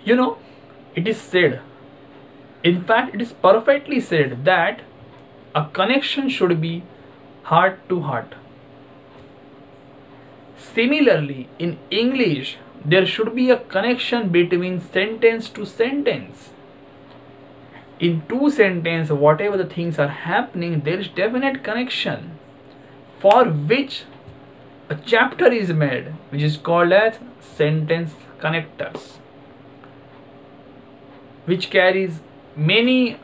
You know, it is said, in fact, it is perfectly said that a connection should be heart to heart. Similarly, in English, there should be a connection between sentence to sentence. In two sentences, whatever the things are happening, there is definite connection, for which a chapter is made, which is called as sentence connectors, which carries many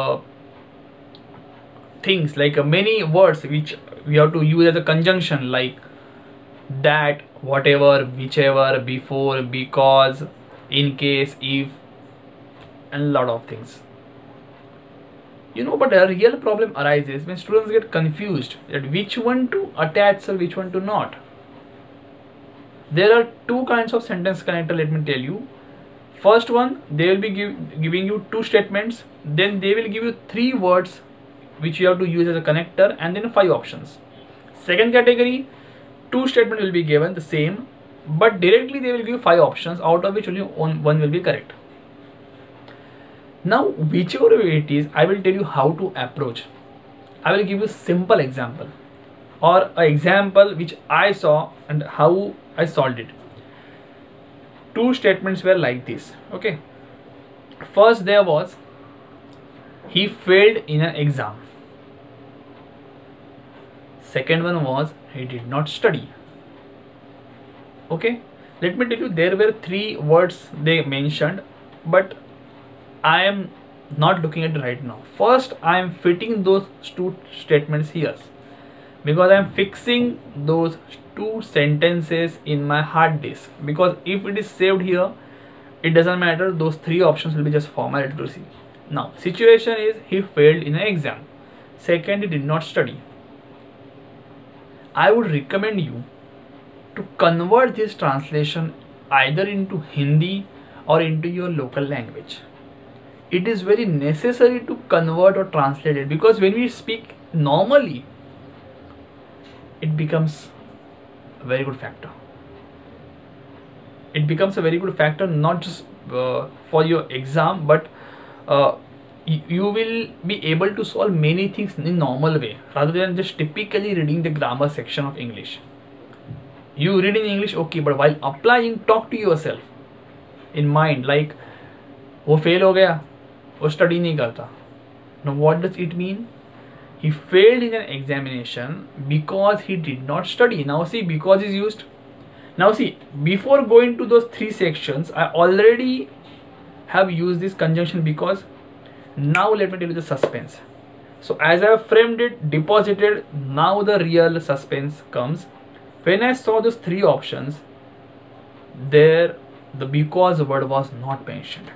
things, like many words which we have to use as a conjunction, like that, whatever, whichever, before, because, in case, if, and a lot of things. You know, but a real problem arises when students get confused that which one to attach or which one to not. There are two kinds of sentence connector, let me tell you. First one, they will be giving you two statements, then they will give you three words which you have to use as a connector, and then 5 options. Second category, two statements will be given the same, but directly they will give 5 options, out of which only one will be correct. Now, whichever way it is, I will tell you how to approach. I will give you simple example, or an example which I saw and how I solved it. Two statements were like this. Okay, first there was, he failed in an exam. Second one was, he did not study. Okay, let me tell you, there were 3 words they mentioned, but I am not looking at it right now. First, I am fitting those 2 statements here, because I am fixing those 2 sentences in my hard disk, because if it is saved here, it doesn't matter, those 3 options will be just formatted to see. Now, situation is, he failed in an exam. Second, he did not study. I would recommend you to convert this translation either into Hindi or into your local language. It is very necessary to convert or translate it, because when we speak normally, it becomes a very good factor. It becomes a very good factor, not just for your exam, but you will be able to solve many things in normal way, rather than just typically reading the grammar section of English. You read in English, okay, but while applying, talk to yourself in mind, like, वो fail हो गया, वो study नहीं करता. Now what does it mean? He failed in an examination because he did not study. Now see, because is used. Now see, before going to those 3 sections, I already have used this conjunction because. Now let me tell you the suspense. So as I have framed it, deposited, now the real suspense comes. When I saw those 3 options, there the because word was not mentioned.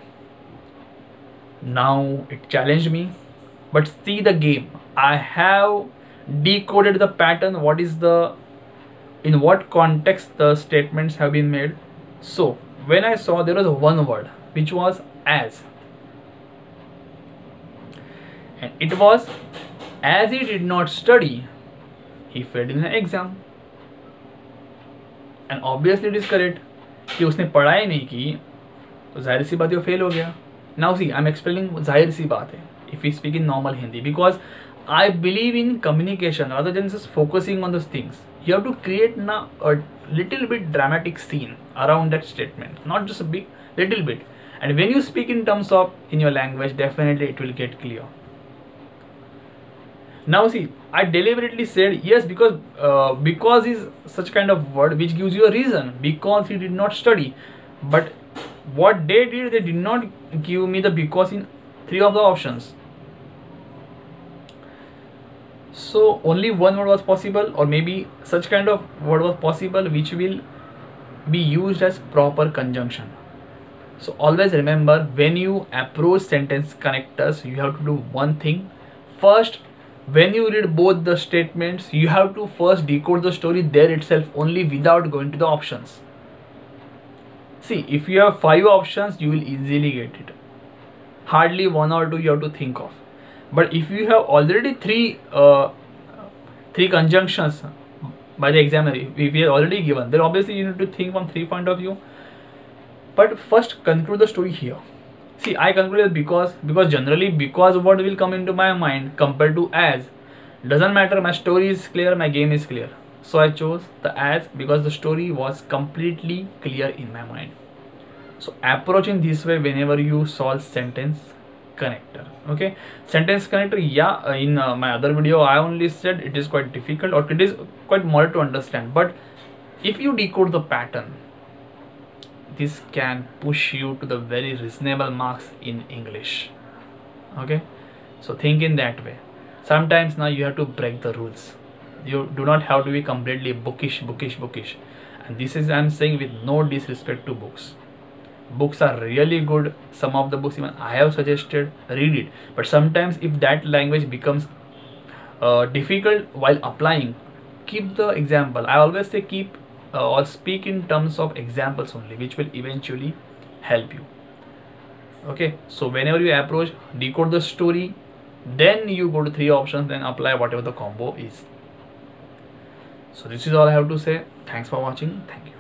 Now it challenged me, but see the game. I have decoded the pattern, what is the, in what context the statements have been made. So when I saw there was one word which was as, and it was, as he did not study, he failed in an exam. And obviously it is correct कि उसने पढ़ाई नहीं की, तो जाहिर सी बात है वो फेल हो गया. Now see, I am explaining जाहिर सी बात है if we speak in normal Hindi, because I believe in communication rather than just focusing on those things. You have to create now a little bit dramatic scene around that statement, not just a big, little bit. And when you speak in terms of in your language, definitely it will get clear. Now see, I deliberately said yes, because is such kind of word which gives you a reason, because he did not study. But what they did not give me the because in 3 of the options. So only one word was possible, or maybe such kind of word was possible which will be used as proper conjunction. So always remember, when you approach sentence connectors, you have to do one thing. First, when you read both the statements, you have to first decode the story there itself only, without going to the options. See, if you have 5 options, you will easily get it. Hardly 1 or 2 you have to think of. But if you have already 3 conjunctions by the examiner, if you are already given, then obviously you need to think from 3 point of view. But first conclude the story here. See, I concluded because generally, because what will come into my mind compared to as, doesn't matter, my story is clear, my game is clear. So I chose the as because the story was completely clear in my mind. So approach in this way whenever you solve sentence connector. Okay, sentence connector, yeah, in my other video I only said it is quite difficult or it is quite more to understand, but if you decode the pattern, this can push you to the very reasonable marks in English. Okay, so think in that way. Sometimes now you have to break the rules. You do not have to be completely bookish, and this is, I'm saying with no disrespect to books. Books are really good. Some of the books even I have suggested, read it. But sometimes if that language becomes difficult while applying, keep the example. I always say keep or speak in terms of examples only, which will eventually help you. Okay, so whenever you approach, decode the story, then you go to 3 options, then apply whatever the combo is. So this is all I have to say. Thanks for watching. Thank you.